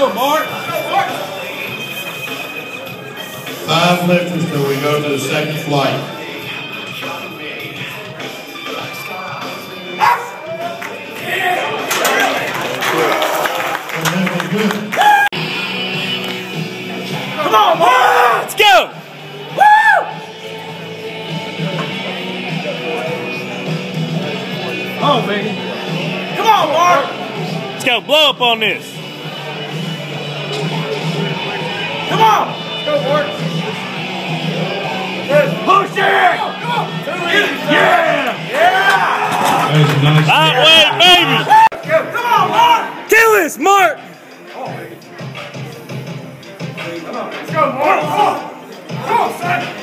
go, Mark. 5 lifters till we go to the second flight. Come on, Mark! Let's go! Woo! Oh, baby. Come on, Mark! Let's go, blow up on this. Come on! Let's go, Mark. Push it! Yeah! Yeah! Nice. Hot weight, baby! Come on, Mark! Kill this, Mark! Let's go, Mark! Come on, son!